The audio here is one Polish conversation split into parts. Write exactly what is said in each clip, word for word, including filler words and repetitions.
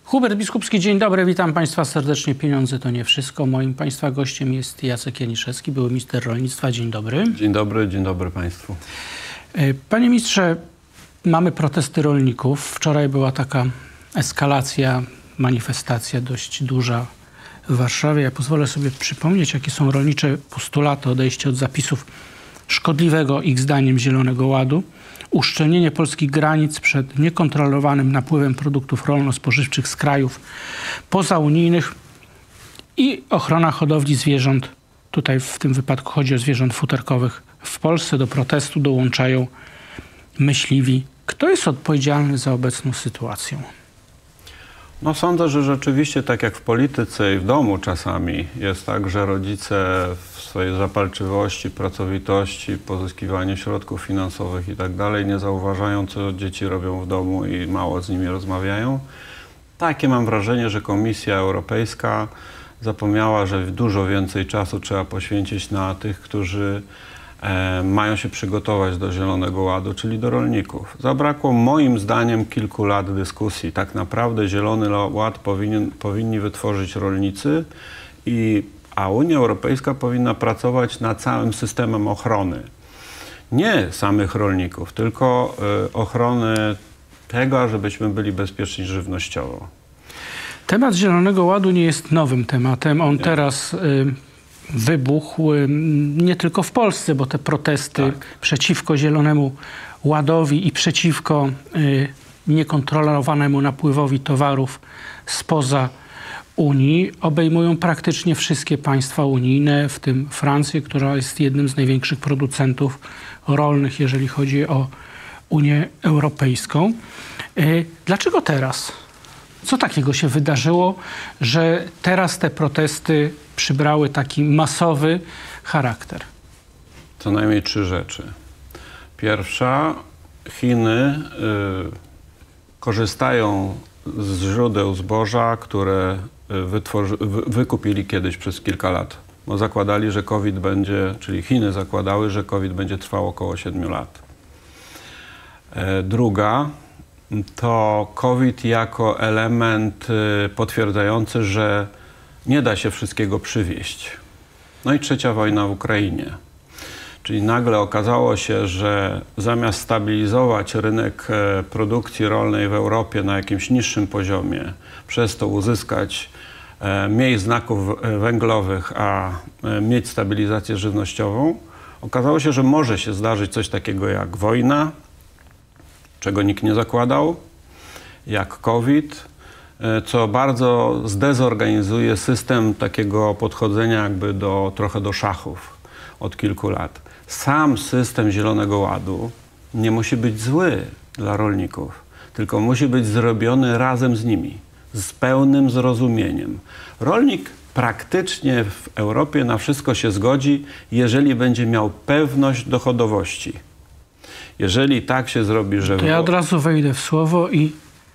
Hubert Biskupski, dzień dobry, witam Państwa serdecznie. Pieniądze to nie wszystko. Moim Państwa gościem jest Jacek Janiszewski, były minister rolnictwa. Dzień dobry. Dzień dobry, dzień dobry Państwu. Panie ministrze, mamy protesty rolników. Wczoraj była taka eskalacja, manifestacja dość duża w Warszawie. Ja pozwolę sobie przypomnieć, jakie są rolnicze postulaty, odejście od zapisów szkodliwego ich zdaniem Zielonego Ładu, uszczelnienie polskich granic przed niekontrolowanym napływem produktów rolno-spożywczych z krajów pozaunijnych i ochrona hodowli zwierząt. Tutaj w tym wypadku chodzi o zwierząt futerkowych. W Polsce do protestu dołączają myśliwi. Kto jest odpowiedzialny za obecną sytuację? No sądzę, że rzeczywiście tak jak w polityce i w domu czasami jest tak, że rodzice w swojej zapalczywości, pracowitości, pozyskiwaniu środków finansowych i tak dalej nie zauważają, co dzieci robią w domu i mało z nimi rozmawiają. Takie mam wrażenie, że Komisja Europejska zapomniała, że dużo więcej czasu trzeba poświęcić na tych, którzy e, mają się przygotować do Zielonego Ładu, czyli do rolników. Zabrakło moim zdaniem kilku lat dyskusji. Tak naprawdę Zielony Ład powinien, powinni wytworzyć rolnicy, i, a Unia Europejska powinna pracować nad całym systemem ochrony. Nie samych rolników, tylko e, ochrony tego, żebyśmy byli bezpieczni żywnościowo. Temat Zielonego Ładu nie jest nowym tematem. On nie. teraz y, wybuchł y, nie tylko w Polsce, bo te protesty tak. przeciwko Zielonemu Ładowi i przeciwko y, niekontrolowanemu napływowi towarów spoza Unii obejmują praktycznie wszystkie państwa unijne, w tym Francję, która jest jednym z największych producentów rolnych, jeżeli chodzi o Unię Europejską. Y, dlaczego teraz? Co takiego się wydarzyło, że teraz te protesty przybrały taki masowy charakter? Co najmniej trzy rzeczy. Pierwsza, Chiny y, korzystają z źródeł zboża, które wytworzy, wy, wykupili kiedyś przez kilka lat. Bo zakładali, że COVID będzie, czyli Chiny zakładały, że COVID będzie trwał około siedmiu lat. E, druga, to COVID jako element potwierdzający, że nie da się wszystkiego przywieźć. No i trzecia wojna w Ukrainie. Czyli nagle okazało się, że zamiast stabilizować rynek produkcji rolnej w Europie na jakimś niższym poziomie, przez to uzyskać mniej znaków węglowych, a mieć stabilizację żywnościową, okazało się, że może się zdarzyć coś takiego jak wojna, czego nikt nie zakładał, jak COVID, co bardzo zdezorganizuje system takiego podchodzenia jakby do, trochę do szachów od kilku lat. Sam system Zielonego Ładu nie musi być zły dla rolników, tylko musi być zrobiony razem z nimi, z pełnym zrozumieniem. Rolnik praktycznie w Europie na wszystko się zgodzi, jeżeli będzie miał pewność dochodowości. Jeżeli tak się zrobi, że... To ja od razu wejdę w słowo i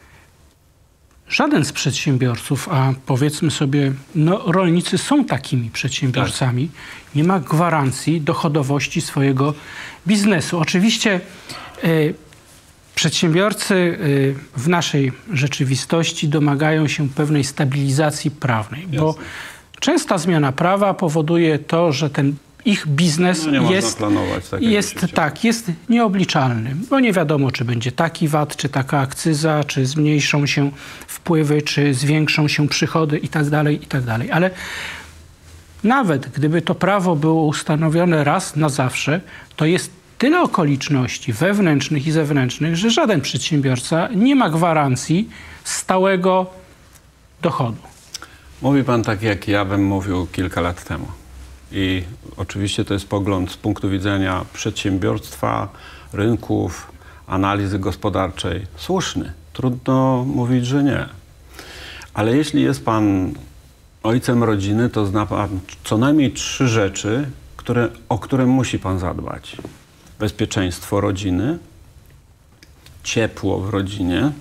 żaden z przedsiębiorców, a powiedzmy sobie, no rolnicy są takimi przedsiębiorcami, tak. nie ma gwarancji dochodowości swojego biznesu. Oczywiście y, przedsiębiorcy y, w naszej rzeczywistości domagają się pewnej stabilizacji prawnej, Jasne. bo częsta zmiana prawa powoduje to, że ten ich biznes no jest, jest, tak, jest nieobliczalny, bo nie wiadomo, czy będzie taki V A T, czy taka akcyza, czy zmniejszą się wpływy, czy zwiększą się przychody i tak dalej, i tak dalej. Ale nawet gdyby to prawo było ustanowione raz na zawsze, to jest tyle okoliczności wewnętrznych i zewnętrznych, że żaden przedsiębiorca nie ma gwarancji stałego dochodu. Mówi pan tak, jak ja bym mówił kilka lat temu. I oczywiście to jest pogląd z punktu widzenia przedsiębiorstwa, rynków, analizy gospodarczej. Słuszny. Trudno mówić, że nie. Ale jeśli jest pan ojcem rodziny, to zna pan co najmniej trzy rzeczy, które, o które musi pan zadbać. Bezpieczeństwo rodziny, ciepło w rodzinie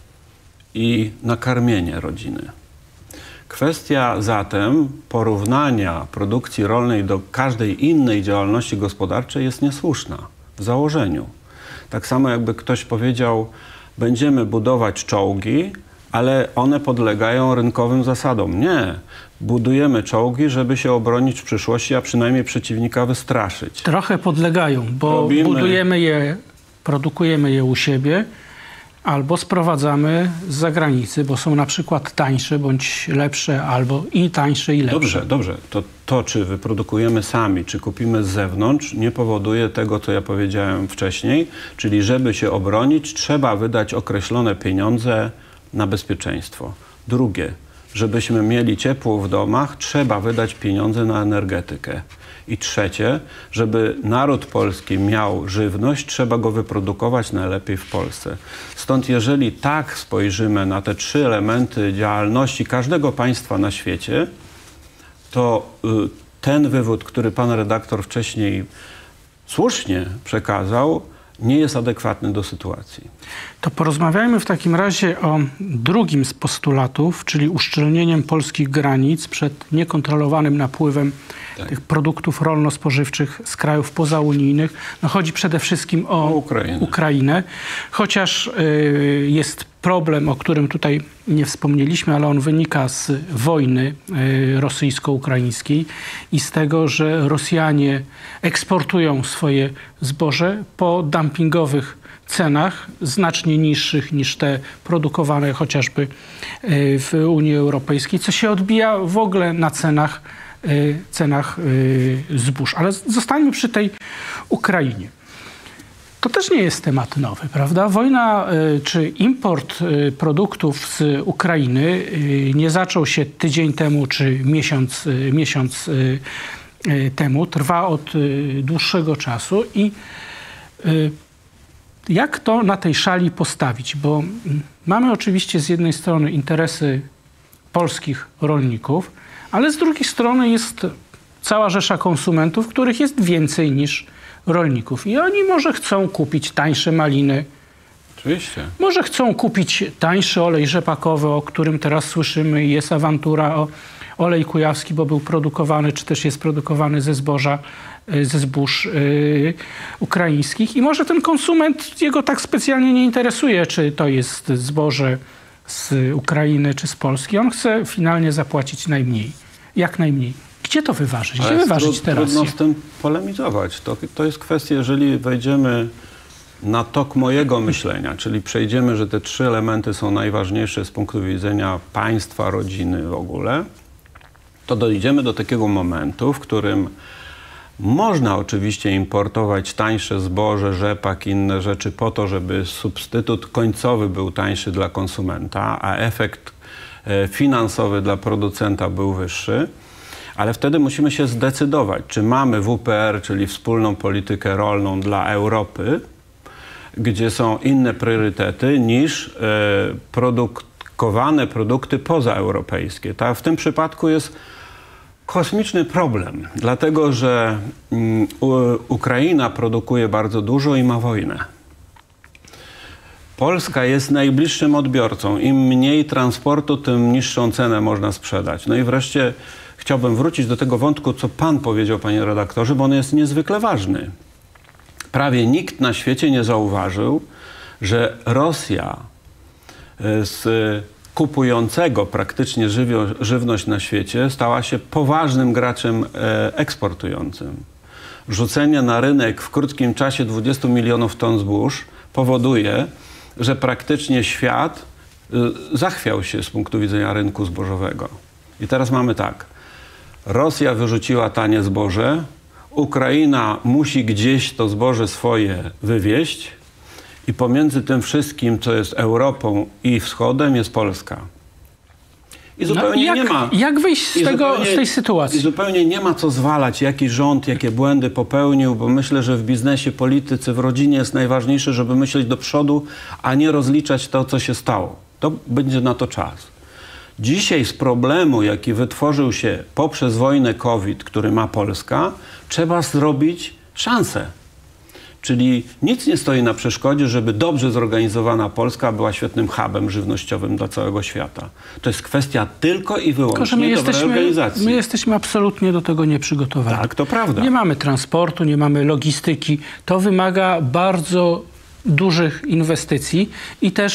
i nakarmienie rodziny. Kwestia zatem porównania produkcji rolnej do każdej innej działalności gospodarczej jest niesłuszna w założeniu. Tak samo jakby ktoś powiedział, będziemy budować czołgi, ale one podlegają rynkowym zasadom. Nie. Budujemy czołgi, żeby się obronić w przyszłości, a przynajmniej przeciwnika wystraszyć. Trochę podlegają, bo Robimy... budujemy je, produkujemy je u siebie, albo sprowadzamy z zagranicy, bo są na przykład tańsze bądź lepsze, albo i tańsze i lepsze. Dobrze, dobrze. To, to czy wyprodukujemy sami, czy kupimy z zewnątrz, nie powoduje tego, co ja powiedziałem wcześniej, czyli żeby się obronić, trzeba wydać określone pieniądze na bezpieczeństwo. Drugie, żebyśmy mieli ciepło w domach, trzeba wydać pieniądze na energetykę. I trzecie, żeby naród polski miał żywność, trzeba go wyprodukować najlepiej w Polsce. Stąd jeżeli tak spojrzymy na te trzy elementy działalności każdego państwa na świecie, to y, ten wywód, który pan redaktor wcześniej słusznie przekazał, nie jest adekwatny do sytuacji. To porozmawiajmy w takim razie o drugim z postulatów, czyli uszczelnieniem polskich granic przed niekontrolowanym napływem tak. tych produktów rolno-spożywczych z krajów pozaunijnych. No, chodzi przede wszystkim o Ukrainę. Ukrainę. Chociaż y, jest problem, o którym tutaj nie wspomnieliśmy, ale on wynika z wojny y, rosyjsko-ukraińskiej i z tego, że Rosjanie eksportują swoje zboże po dumpingowych cenach, znacznie niższych niż te produkowane chociażby w Unii Europejskiej, co się odbija w ogóle na cenach, cenach zbóż. Ale zostańmy przy tej Ukrainie. To też nie jest temat nowy, prawda? Wojna czy import produktów z Ukrainy nie zaczął się tydzień temu czy miesiąc, miesiąc temu. Trwa od dłuższego czasu i jak to na tej szali postawić? Bo mamy oczywiście z jednej strony interesy polskich rolników, ale z drugiej strony jest cała rzesza konsumentów, których jest więcej niż rolników. I oni może chcą kupić tańsze maliny. Oczywiście. Może chcą kupić tańszy olej rzepakowy, o którym teraz słyszymy. Jest awantura o olej kujawski, bo był produkowany, czy też jest produkowany ze zboża, ze zbóż yy, ukraińskich. I może ten konsument, jego tak specjalnie nie interesuje, czy to jest zboże z Ukrainy, czy z Polski. On chce finalnie zapłacić najmniej. Jak najmniej. Gdzie to wyważyć? Gdzie Ale wyważyć te racje? Trudno z tym polemizować. To, to jest kwestia, jeżeli wejdziemy na tok mojego myślenia, czyli przejdziemy, że te trzy elementy są najważniejsze z punktu widzenia państwa, rodziny w ogóle, to dojdziemy do takiego momentu, w którym można oczywiście importować tańsze zboże, rzepak i inne rzeczy po to, żeby substytut końcowy był tańszy dla konsumenta, a efekt finansowy dla producenta był wyższy. Ale wtedy musimy się zdecydować, czy mamy W P R, czyli wspólną politykę rolną dla Europy, gdzie są inne priorytety niż e, produkowane produkty pozaeuropejskie. Ta, w tym przypadku jest kosmiczny problem, dlatego że um, Ukraina produkuje bardzo dużo i ma wojnę. Polska jest najbliższym odbiorcą. Im mniej transportu, tym niższą cenę można sprzedać. No i wreszcie chciałbym wrócić do tego wątku, co pan powiedział, panie redaktorze, bo on jest niezwykle ważny. Prawie nikt na świecie nie zauważył, że Rosja z kupującego praktycznie żywio, żywność na świecie stała się poważnym graczem eksportującym. Rzucenie na rynek w krótkim czasie dwudziestu milionów ton zbóż powoduje, że praktycznie świat zachwiał się z punktu widzenia rynku zbożowego. I teraz mamy tak. Rosja wyrzuciła tanie zboże, Ukraina musi gdzieś to zboże swoje wywieźć i pomiędzy tym wszystkim, co jest Europą i Wschodem, jest Polska. I zupełnie no, jak, nie ma... Jak wyjść z, tego, z tej sytuacji? I zupełnie nie ma co zwalać, jaki rząd, jakie błędy popełnił, bo myślę, że w biznesie, polityce, w rodzinie jest najważniejsze, żeby myśleć do przodu, a nie rozliczać to, co się stało. To będzie na to czas. Dzisiaj z problemu, jaki wytworzył się poprzez wojnę COVID, który ma Polska, trzeba zrobić szansę. Czyli nic nie stoi na przeszkodzie, żeby dobrze zorganizowana Polska była świetnym hubem żywnościowym dla całego świata. To jest kwestia tylko i wyłącznie my dobrej jesteśmy, organizacji. My jesteśmy absolutnie do tego nieprzygotowani. Tak, to prawda. Nie mamy transportu, nie mamy logistyki. To wymaga bardzo dużych inwestycji i też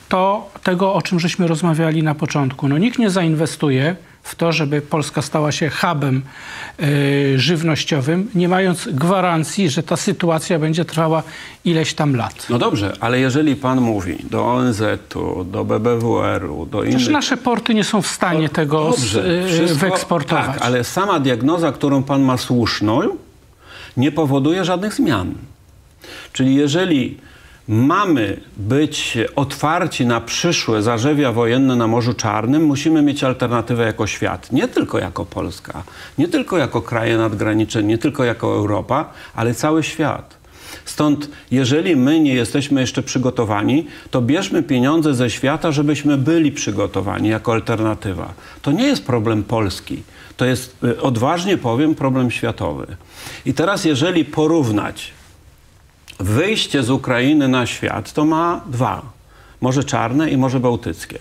to tego, o czym żeśmy rozmawiali na początku. No, nikt nie zainwestuje w to, żeby Polska stała się hubem y, żywnościowym, nie mając gwarancji, że ta sytuacja będzie trwała ileś tam lat. No dobrze, ale jeżeli pan mówi do O N Z-u, do B B W R-u, do innych... Przecież nasze porty nie są w stanie tego Dobrze, y, wszystko, wyeksportować. Tak, ale sama diagnoza, którą pan ma słuszną, nie powoduje żadnych zmian. Czyli jeżeli mamy być otwarci na przyszłe zarzewia wojenne na Morzu Czarnym, musimy mieć alternatywę jako świat. Nie tylko jako Polska, nie tylko jako kraje nadgraniczne, nie tylko jako Europa, ale cały świat. Stąd, jeżeli my nie jesteśmy jeszcze przygotowani, to bierzmy pieniądze ze świata, żebyśmy byli przygotowani jako alternatywa. To nie jest problem Polski. To jest, odważnie powiem, problem światowy. I teraz, jeżeli porównać wyjście z Ukrainy na świat, to ma dwa. Morze Czarne i Morze Bałtyckie.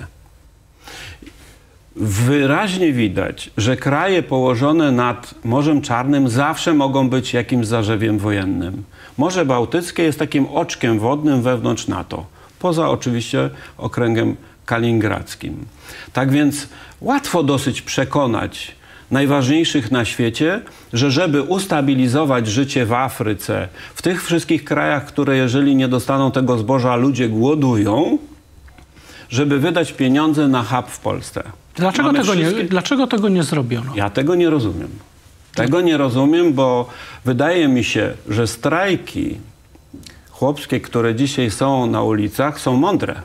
Wyraźnie widać, że kraje położone nad Morzem Czarnym zawsze mogą być jakimś zarzewiem wojennym. Morze Bałtyckie jest takim oczkiem wodnym wewnątrz NATO. Poza oczywiście okręgiem kaliningradzkim. Tak więc łatwo dosyć przekonać najważniejszych na świecie, że żeby ustabilizować życie w Afryce, w tych wszystkich krajach, które jeżeli nie dostaną tego zboża, ludzie głodują, żeby wydać pieniądze na hub w Polsce. Dlaczego tego, wszystkie... nie, dlaczego tego nie zrobiono? Ja tego nie rozumiem. Tego nie rozumiem, bo wydaje mi się, że strajki chłopskie, które dzisiaj są na ulicach, są mądre.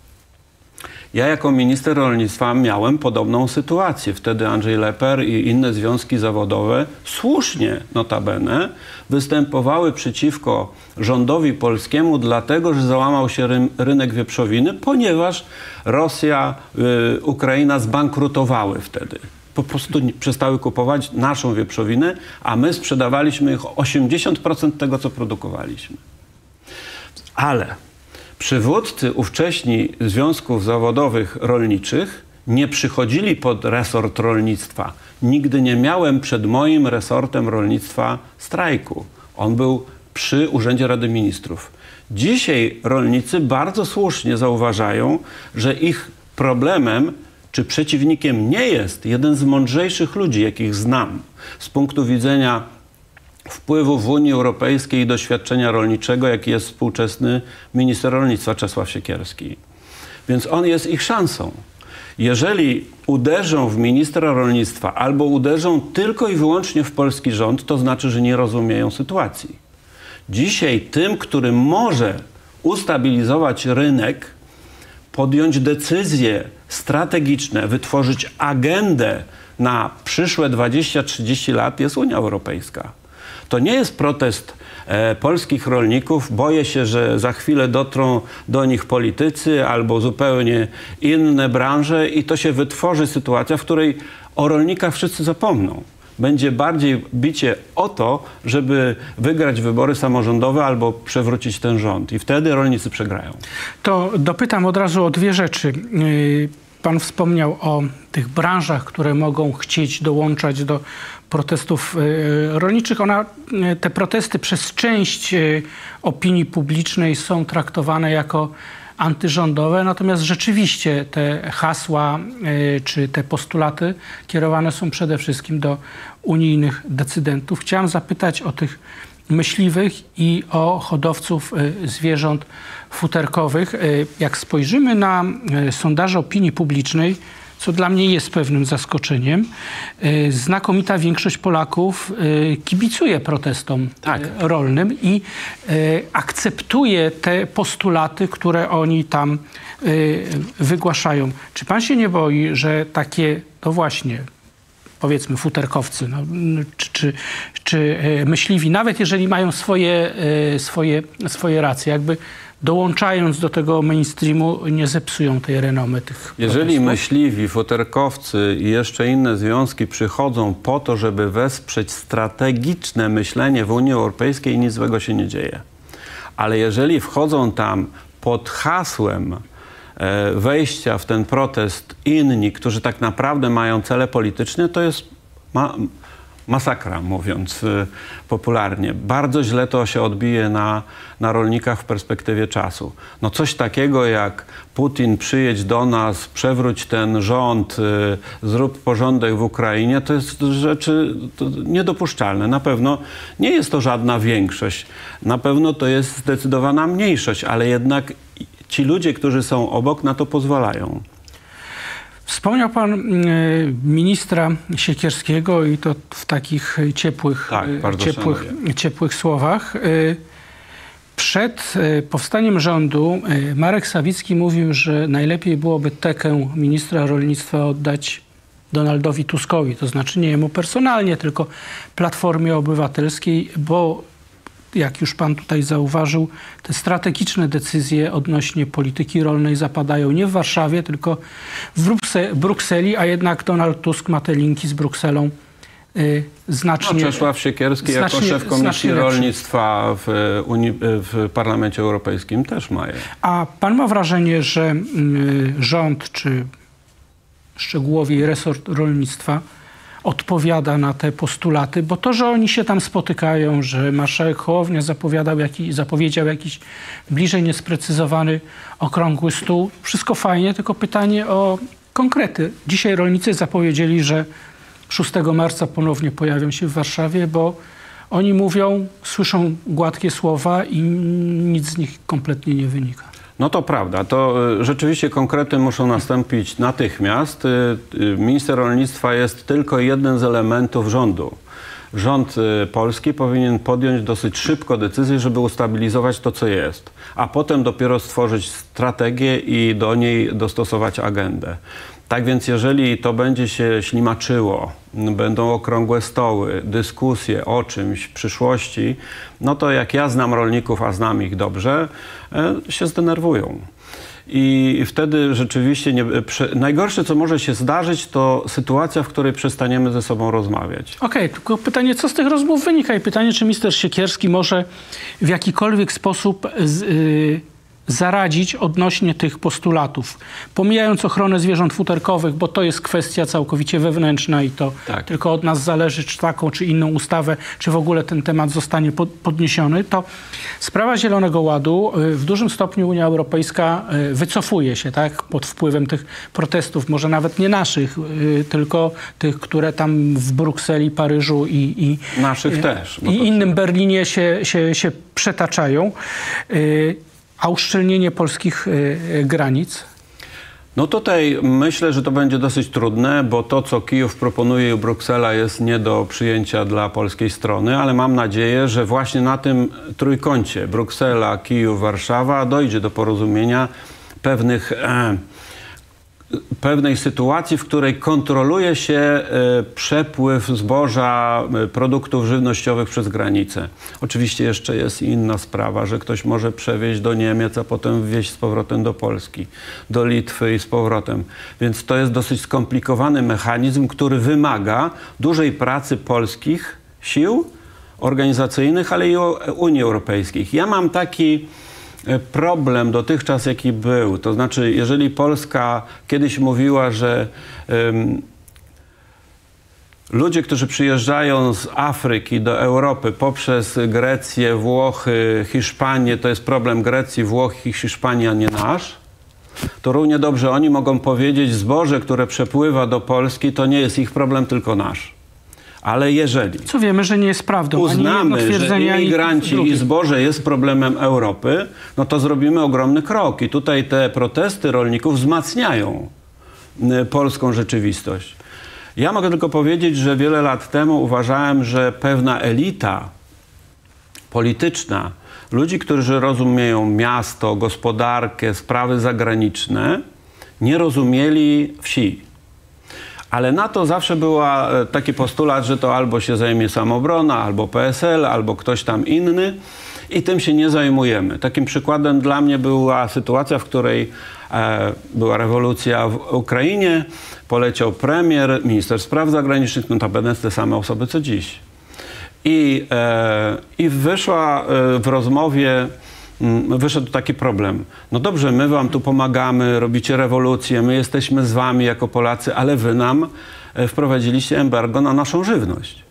Ja jako minister rolnictwa miałem podobną sytuację. Wtedy Andrzej Leper i inne związki zawodowe, słusznie notabene, występowały przeciwko rządowi polskiemu, dlatego że załamał się ry rynek wieprzowiny, ponieważ Rosja, y, Ukraina zbankrutowały wtedy. Po prostu nie, przestały kupować naszą wieprzowinę, a my sprzedawaliśmy ich osiemdziesiąt procent tego, co produkowaliśmy. Ale przywódcy ówcześni związków zawodowych rolniczych nie przychodzili pod resort rolnictwa. Nigdy nie miałem przed moim resortem rolnictwa strajku. On był przy Urzędzie Rady Ministrów. Dzisiaj rolnicy bardzo słusznie zauważają, że ich problemem czy przeciwnikiem nie jest jeden z mądrzejszych ludzi, jakich znam z punktu widzenia wpływu w Unii Europejskiej i doświadczenia rolniczego, jaki jest współczesny minister rolnictwa Czesław Siekierski. Więc on jest ich szansą. Jeżeli uderzą w ministra rolnictwa albo uderzą tylko i wyłącznie w polski rząd, to znaczy, że nie rozumieją sytuacji. Dzisiaj tym, który może ustabilizować rynek, podjąć decyzje strategiczne, wytworzyć agendę na przyszłe dwadzieścia trzydzieści lat, jest Unia Europejska. To nie jest protest e, polskich rolników. Boję się, że za chwilę dotrą do nich politycy albo zupełnie inne branże i to się wytworzy sytuacja, w której o rolnikach wszyscy zapomną. Będzie bardziej bicie o to, żeby wygrać wybory samorządowe albo przewrócić ten rząd. I wtedy rolnicy przegrają. To dopytam od razu o dwie rzeczy. Pan wspomniał o tych branżach, które mogą chcieć dołączać do protestów rolniczych. Ona, te protesty przez część opinii publicznej są traktowane jako antyrządowe, natomiast rzeczywiście te hasła czy te postulaty kierowane są przede wszystkim do unijnych decydentów. Chciałam zapytać o tych myśliwych i o hodowców zwierząt futerkowych. Jak spojrzymy na sondaże opinii publicznej, co dla mnie jest pewnym zaskoczeniem, znakomita większość Polaków kibicuje protestom tak. rolnym i akceptuje te postulaty, które oni tam wygłaszają. Czy pan się nie boi, że takie, no właśnie, powiedzmy futerkowcy, no, czy, czy, czy myśliwi, nawet jeżeli mają swoje, swoje, swoje racje, jakby dołączając do tego mainstreamu, nie zepsują tej renomy tych Jeżeli protestów? myśliwi, futerkowcy i jeszcze inne związki przychodzą po to, żeby wesprzeć strategiczne myślenie w Unii Europejskiej, nic złego się nie dzieje. Ale jeżeli wchodzą tam pod hasłem e, wejścia w ten protest inni, którzy tak naprawdę mają cele polityczne, to jest ma, masakra, mówiąc y, popularnie. Bardzo źle to się odbije na, na rolnikach w perspektywie czasu. No coś takiego jak Putin, przyjedź do nas, przewróć ten rząd, y, zrób porządek w Ukrainie, to jest rzeczy to niedopuszczalne. Na pewno nie jest to żadna większość. Na pewno to jest zdecydowana mniejszość, ale jednak ci ludzie, którzy są obok, na to pozwalają. Wspomniał pan y, ministra Siekierskiego i to w takich ciepłych, tak, y, ciepłych, ciepłych słowach. Y, przed y, powstaniem rządu y, Marek Sawicki mówił, że najlepiej byłoby tekę ministra rolnictwa oddać Donaldowi Tuskowi. To znaczy nie jemu personalnie, tylko Platformie Obywatelskiej, bo jak już pan tutaj zauważył, te strategiczne decyzje odnośnie polityki rolnej zapadają nie w Warszawie, tylko w Brukseli, a jednak Donald Tusk ma te linki z Brukselą y, znacznie... No, Czesław Siekierski znacznie, jako szef Komisji Rolnictwa w, Unii, w Parlamencie Europejskim też ma je. A pan ma wrażenie, że y, rząd, czy szczegółowiej resort rolnictwa odpowiada na te postulaty, bo to, że oni się tam spotykają, że marszałek Hołownia zapowiadał jakiś, zapowiedział jakiś bliżej niesprecyzowany okrągły stół, wszystko fajnie, tylko pytanie o konkrety. Dzisiaj rolnicy zapowiedzieli, że szóstego marca ponownie pojawią się w Warszawie, bo oni mówią, słyszą gładkie słowa i nic z nich kompletnie nie wynika. No to prawda, to rzeczywiście konkrety muszą nastąpić natychmiast. Minister rolnictwa jest tylko jednym z elementów rządu. Rząd polski powinien podjąć dosyć szybko decyzję, żeby ustabilizować to, co jest, a potem dopiero stworzyć strategię i do niej dostosować agendę. Tak więc jeżeli to będzie się ślimaczyło, będą okrągłe stoły, dyskusje o czymś w przyszłości, no to jak ja znam rolników, a znam ich dobrze, się zdenerwują. I wtedy rzeczywiście nie, prze, najgorsze, co może się zdarzyć, to sytuacja, w której przestaniemy ze sobą rozmawiać. Okej, okay, tylko pytanie, co z tych rozmów wynika? I pytanie, czy minister Siekierski może w jakikolwiek sposób z, yy, zaradzić odnośnie tych postulatów. Pomijając ochronę zwierząt futerkowych, bo to jest kwestia całkowicie wewnętrzna i to tak. tylko od nas zależy, czy taką, czy inną ustawę, czy w ogóle ten temat zostanie pod, podniesiony, to sprawa Zielonego Ładu w dużym stopniu Unia Europejska wycofuje się, tak, pod wpływem tych protestów, może nawet nie naszych, tylko tych, które tam w Brukseli, Paryżu i, i, naszych też, i innym Berlinie się, się, się przetaczają. A uszczelnienie polskich y, granic? No tutaj myślę, że to będzie dosyć trudne, bo to, co Kijów proponuje i Bruksela, jest nie do przyjęcia dla polskiej strony, ale mam nadzieję, że właśnie na tym trójkącie Bruksela, Kijów, Warszawa dojdzie do porozumienia pewnych e, pewnej sytuacji, w której kontroluje się e, przepływ zboża, e, produktów żywnościowych przez granicę. Oczywiście jeszcze jest inna sprawa, że ktoś może przewieźć do Niemiec, a potem wwieźć z powrotem do Polski, do Litwy i z powrotem. Więc to jest dosyć skomplikowany mechanizm, który wymaga dużej pracy polskich sił organizacyjnych, ale i Unii Europejskiej. Ja mam taki problem dotychczas, jaki był. To znaczy, jeżeli Polska kiedyś mówiła, że um, ludzie, którzy przyjeżdżają z Afryki do Europy poprzez Grecję, Włochy, Hiszpanię, to jest problem Grecji, Włoch i Hiszpanii, a nie nasz, to równie dobrze oni mogą powiedzieć, zboże, które przepływa do Polski, to nie jest ich problem, tylko nasz. Ale jeżeli co wiemy, że nie jest prawdą, uznamy, że imigranci i zboże jest problemem Europy, no to zrobimy ogromny krok. I tutaj te protesty rolników wzmacniają polską rzeczywistość. Ja mogę tylko powiedzieć, że wiele lat temu uważałem, że pewna elita polityczna, ludzi, którzy rozumieją miasto, gospodarkę, sprawy zagraniczne, nie rozumieli wsi. Ale na to zawsze był taki postulat, że to albo się zajmie Samobrona, albo P S L, albo ktoś tam inny i tym się nie zajmujemy. Takim przykładem dla mnie była sytuacja, w której e, była rewolucja w Ukrainie, poleciał premier, minister spraw zagranicznych, notabene te same osoby co dziś. I, e, i wyszła e, w rozmowie wyszedł taki problem. No dobrze, my wam tu pomagamy, robicie rewolucję, my jesteśmy z wami jako Polacy, ale wy nam wprowadziliście embargo na naszą żywność.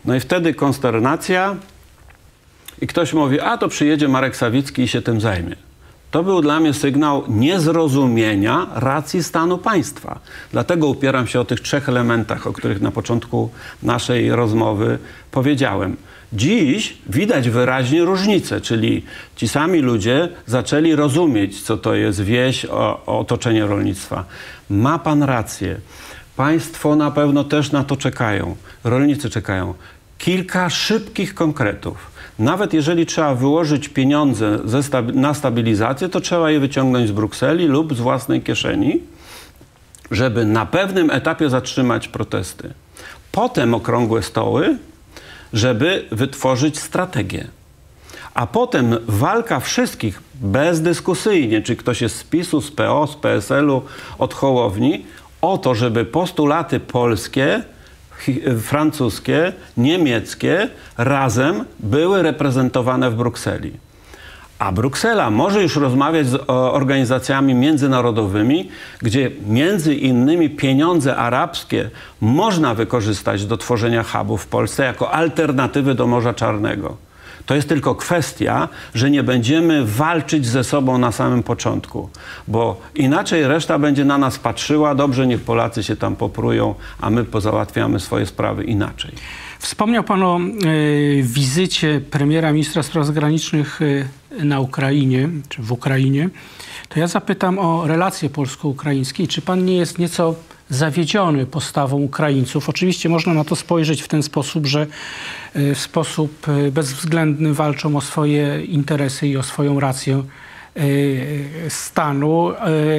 No i wtedy konsternacja i ktoś mówi, a to przyjedzie Marek Sawicki i się tym zajmie. To był dla mnie sygnał niezrozumienia racji stanu państwa. Dlatego upieram się o tych trzech elementach, o których na początku naszej rozmowy powiedziałem. Dziś widać wyraźnie różnicę, czyli ci sami ludzie zaczęli rozumieć, co to jest wieś, o, o otoczenie rolnictwa. Ma pan rację. Państwo na pewno też na to czekają. Rolnicy czekają. Kilka szybkich konkretów. Nawet jeżeli trzeba wyłożyć pieniądze ze stabi- na stabilizację, to trzeba je wyciągnąć z Brukseli lub z własnej kieszeni, żeby na pewnym etapie zatrzymać protesty. Potem okrągłe stoły, żeby wytworzyć strategię. A potem walka wszystkich bezdyskusyjnie, czy ktoś jest z PiSu, z P O, z P S L u, od Hołowni, o to, żeby postulaty polskie, francuskie, niemieckie razem były reprezentowane w Brukseli. A Bruksela może już rozmawiać z organizacjami międzynarodowymi, gdzie między innymi pieniądze arabskie można wykorzystać do tworzenia hubów w Polsce jako alternatywy do Morza Czarnego. To jest tylko kwestia, że nie będziemy walczyć ze sobą na samym początku, bo inaczej reszta będzie na nas patrzyła, dobrze, niech Polacy się tam poprują, a my pozałatwiamy swoje sprawy inaczej. Wspomniał pan o y, wizycie premiera, ministra spraw zagranicznych y, na Ukrainie, czy w Ukrainie. To ja zapytam o relacje polsko-ukraińskie. Czy pan nie jest nieco zawiedziony postawą Ukraińców? Oczywiście można na to spojrzeć w ten sposób, że y, w sposób y, bezwzględny walczą o swoje interesy i o swoją rację y, stanu, y,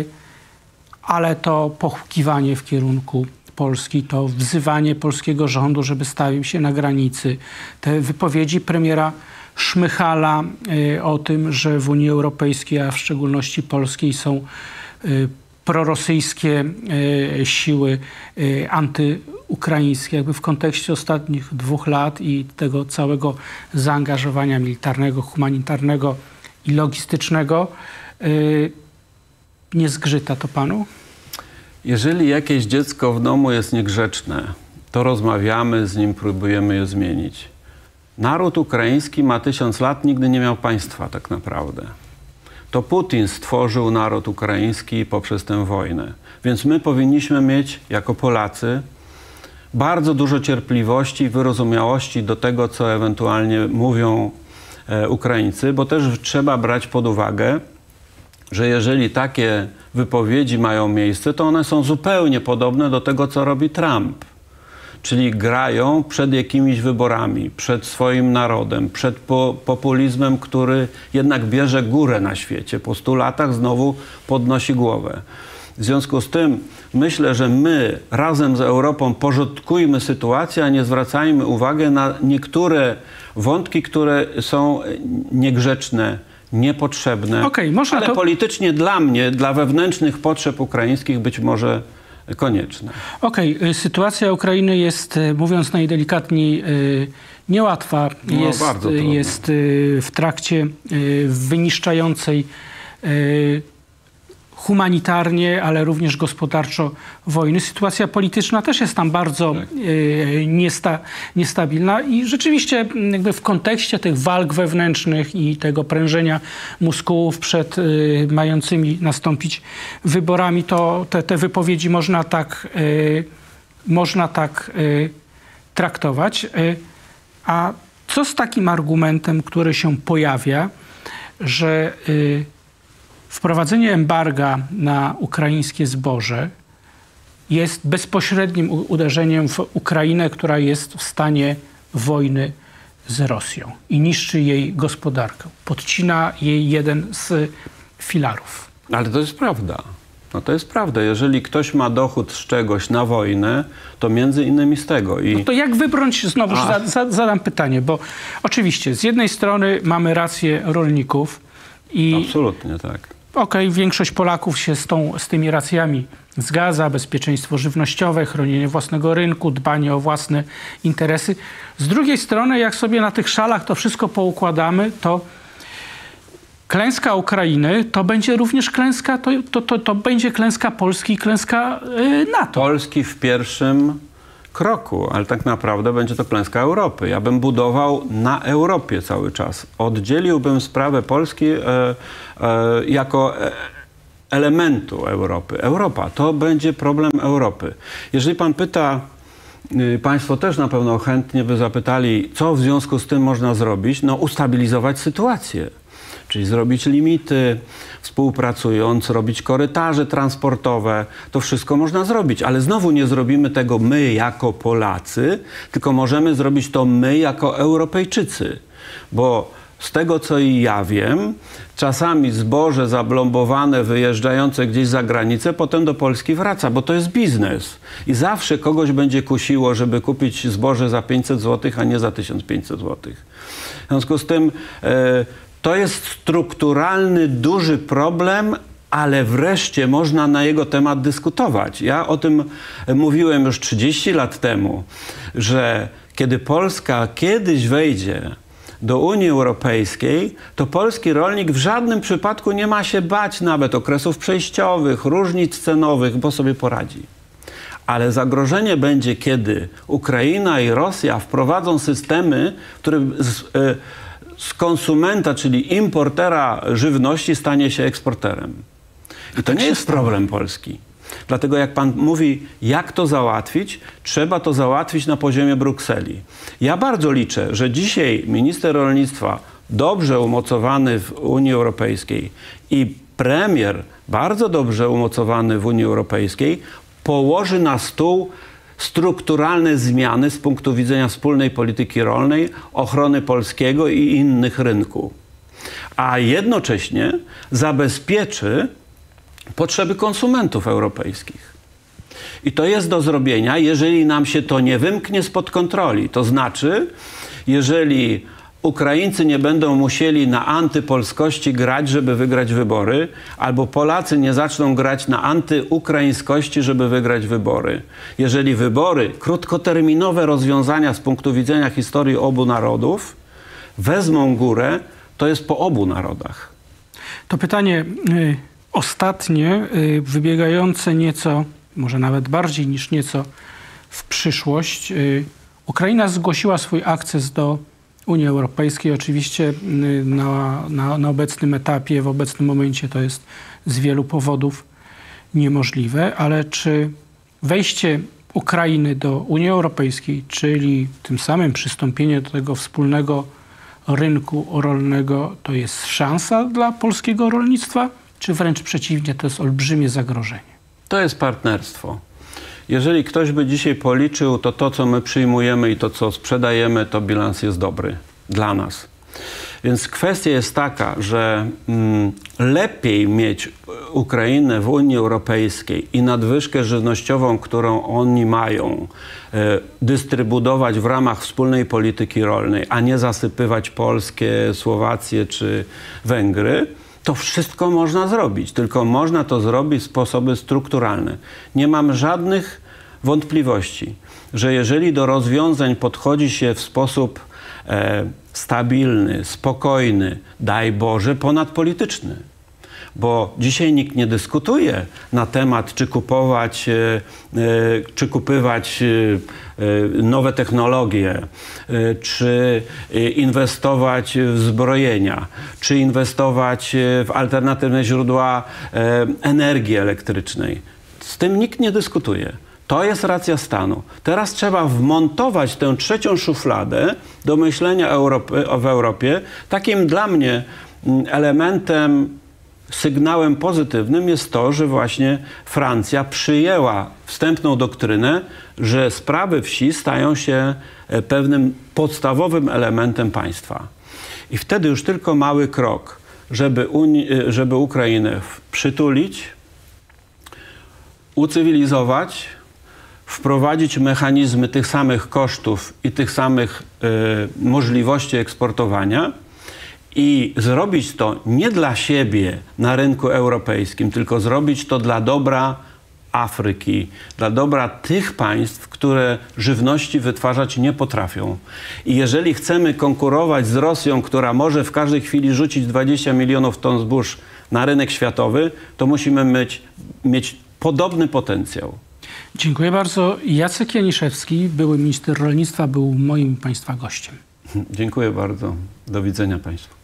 ale to pochukiwanie w kierunku Polski, to wzywanie polskiego rządu, żeby stawił się na granicy. Te wypowiedzi premiera Szmychala y, o tym, że w Unii Europejskiej, a w szczególności polskiej, są y, prorosyjskie y, siły y, antyukraińskie. Jakby w kontekście ostatnich dwóch lat i tego całego zaangażowania militarnego, humanitarnego i logistycznego, y, nie zgrzyta to panu? Jeżeli jakieś dziecko w domu jest niegrzeczne, to rozmawiamy z nim, próbujemy je zmienić. Naród ukraiński ma tysiąc lat, nigdy nie miał państwa tak naprawdę. To Putin stworzył naród ukraiński poprzez tę wojnę. Więc my powinniśmy mieć, jako Polacy, bardzo dużo cierpliwości i wyrozumiałości do tego, co ewentualnie mówią e, Ukraińcy, bo też trzeba brać pod uwagę, że jeżeli takie wypowiedzi mają miejsce, to one są zupełnie podobne do tego, co robi Trump. Czyli grają przed jakimiś wyborami, przed swoim narodem, przed po populizmem, który jednak bierze górę na świecie. Po stu latach znowu podnosi głowę. W związku z tym myślę, że my razem z Europą porządkujmy sytuację, a nie zwracajmy uwagi na niektóre wątki, które są niegrzeczne, niepotrzebne, okay, można ale to... politycznie dla mnie, dla wewnętrznych potrzeb ukraińskich być może konieczne. Okej, okay. Sytuacja Ukrainy jest, mówiąc najdelikatniej, niełatwa. No, jest, bardzo jest w trakcie wyniszczającej humanitarnie, ale również gospodarczo wojny. Sytuacja polityczna też jest tam bardzo tak. niesta, niestabilna i rzeczywiście jakby w kontekście tych walk wewnętrznych i tego prężenia muskułów przed y, mającymi nastąpić wyborami, to te, te wypowiedzi można tak, y, można tak y, traktować. Y, a co z takim argumentem, który się pojawia, że y, wprowadzenie embarga na ukraińskie zboże jest bezpośrednim uderzeniem w Ukrainę, która jest w stanie wojny z Rosją i niszczy jej gospodarkę. Podcina jej jeden z filarów. Ale to jest prawda. No to jest prawda. Jeżeli ktoś ma dochód z czegoś na wojnę, to między innymi z tego. I... No to jak wybrnąć, znowu za, za, zadam pytanie, bo oczywiście z jednej strony mamy rację rolników i... Absolutnie tak. Okej, okay, większość Polaków się z, tą, z tymi racjami zgadza. Bezpieczeństwo żywnościowe, chronienie własnego rynku, dbanie o własne interesy. Z drugiej strony, jak sobie na tych szalach to wszystko poukładamy, to klęska Ukrainy to będzie również klęska, to, to, to, to będzie klęska Polski i klęska yy, NATO. Polski w pierwszym kroku, ale tak naprawdę będzie to klęska Europy. Ja bym budował na Europie cały czas. Oddzieliłbym sprawę Polski e, e, jako e, elementu Europy. Europa to będzie problem Europy. Jeżeli pan pyta, y, państwo też na pewno chętnie by zapytali, co w związku z tym można zrobić? No ustabilizować sytuację. Czyli zrobić limity, współpracując, robić korytarze transportowe. To wszystko można zrobić, ale znowu nie zrobimy tego my jako Polacy, tylko możemy zrobić to my jako Europejczycy. Bo z tego, co i ja wiem, czasami zboże zablombowane, wyjeżdżające gdzieś za granicę, potem do Polski wraca, bo to jest biznes. I zawsze kogoś będzie kusiło, żeby kupić zboże za pięćset złotych, a nie za tysiąc pięćset złotych. W związku z tym e, to jest strukturalny, duży problem, ale wreszcie można na jego temat dyskutować. Ja o tym mówiłem już trzydzieści lat temu, że kiedy Polska kiedyś wejdzie do Unii Europejskiej, to polski rolnik w żadnym przypadku nie ma się bać nawet okresów przejściowych, różnic cenowych, bo sobie poradzi. Ale zagrożenie będzie, kiedy Ukraina i Rosja wprowadzą systemy, które z, y, z konsumenta, czyli importera żywności, stanie się eksporterem. I to nie jest problem Polski. Dlatego jak pan mówi, jak to załatwić, trzeba to załatwić na poziomie Brukseli. Ja bardzo liczę, że dzisiaj minister rolnictwa, dobrze umocowany w Unii Europejskiej, i premier, bardzo dobrze umocowany w Unii Europejskiej, położy na stół strukturalne zmiany z punktu widzenia wspólnej polityki rolnej, ochrony polskiego i innych rynków. A jednocześnie zabezpieczy potrzeby konsumentów europejskich. I to jest do zrobienia, jeżeli nam się to nie wymknie spod kontroli. To znaczy, jeżeli Ukraińcy nie będą musieli na antypolskości grać, żeby wygrać wybory, albo Polacy nie zaczną grać na antyukraińskości, żeby wygrać wybory. Jeżeli wybory, krótkoterminowe rozwiązania z punktu widzenia historii obu narodów wezmą górę, to jest po obu narodach. To pytanie y, ostatnie, y, wybiegające nieco, może nawet bardziej niż nieco w przyszłość. Y, Ukraina zgłosiła swój akces do Unii Europejskiej. Oczywiście na, na, na obecnym etapie, w obecnym momencie to jest z wielu powodów niemożliwe, ale czy wejście Ukrainy do Unii Europejskiej, czyli tym samym przystąpienie do tego wspólnego rynku rolnego, to jest szansa dla polskiego rolnictwa, czy wręcz przeciwnie, to jest olbrzymie zagrożenie? To jest partnerstwo. Jeżeli ktoś by dzisiaj policzył, to to, co my przyjmujemy i to, co sprzedajemy, to bilans jest dobry dla nas. Więc kwestia jest taka, że mm, lepiej mieć Ukrainę w Unii Europejskiej i nadwyżkę żywnościową, którą oni mają, e, dystrybuować w ramach wspólnej polityki rolnej, a nie zasypywać Polskę, Słowację czy Węgry. To wszystko można zrobić, tylko można to zrobić w sposoby strukturalne. Nie mam żadnych wątpliwości, że jeżeli do rozwiązań podchodzi się w sposób e, stabilny, spokojny, daj Boże, ponadpolityczny. Bo dzisiaj nikt nie dyskutuje na temat, czy kupować, e, e, czy kupywać e, nowe technologie, e, czy inwestować w zbrojenia, czy inwestować w alternatywne źródła e, energii elektrycznej. Z tym nikt nie dyskutuje. To jest racja stanu. Teraz trzeba wmontować tę trzecią szufladę do myślenia Europy, w Europie. Takim dla mnie elementem, sygnałem pozytywnym jest to, że właśnie Francja przyjęła wstępną doktrynę, że sprawy wsi stają się pewnym podstawowym elementem państwa. I wtedy już tylko mały krok, żeby, Uni- żeby Ukrainę przytulić, ucywilizować, wprowadzić mechanizmy tych samych kosztów i tych samych y, możliwości eksportowania i zrobić to nie dla siebie na rynku europejskim, tylko zrobić to dla dobra Afryki, dla dobra tych państw, które żywności wytwarzać nie potrafią. I jeżeli chcemy konkurować z Rosją, która może w każdej chwili rzucić dwadzieścia milionów ton zbóż na rynek światowy, to musimy mieć, mieć podobny potencjał. Dziękuję bardzo. Jacek Janiszewski, były minister rolnictwa, był moim Państwa gościem. Dziękuję bardzo. Do widzenia Państwu.